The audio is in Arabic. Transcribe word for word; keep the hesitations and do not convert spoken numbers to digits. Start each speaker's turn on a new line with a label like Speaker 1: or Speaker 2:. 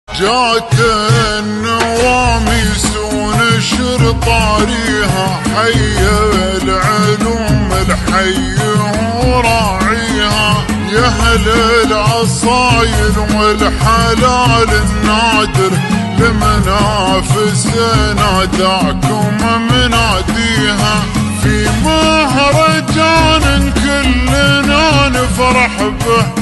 Speaker 1: جات النواميس ونشر طاريها، حي العلوم الحي وراعيها، يا اهل العصاير والحلال النادر، لمنافسنا دعكم مناديها، في مهرجان كلنا نفرح به،